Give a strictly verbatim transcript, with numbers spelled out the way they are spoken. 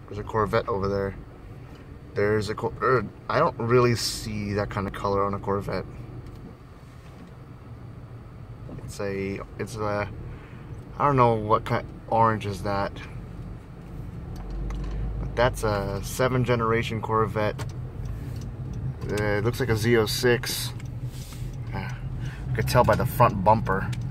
There's a Corvette over there. There's a Cor er, I don't really see that kind of color on a Corvette. It's a, it's a, I don't know what kind of orange is that. But that's a seven generation Corvette. Uh, it looks like a Z oh six. Uh, I could tell by the front bumper.